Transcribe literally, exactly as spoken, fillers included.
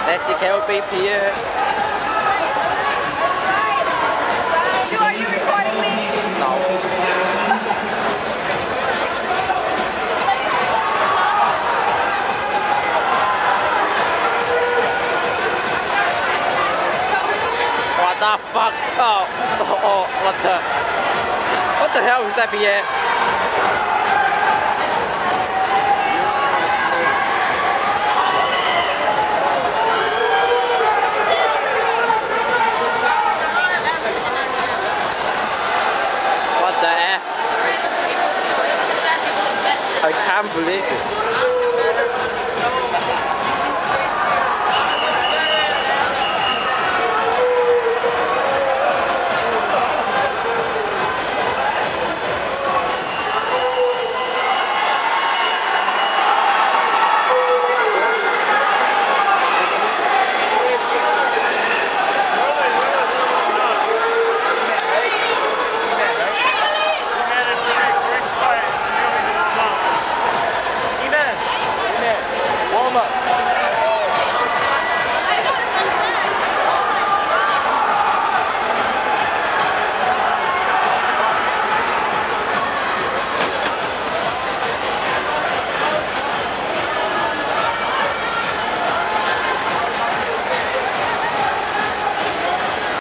S C K O B P here. Chu, are you recording me? No. What the fuck? Oh, oh, oh, what the? What the hell is that, Pierre? What the F? I can't believe it.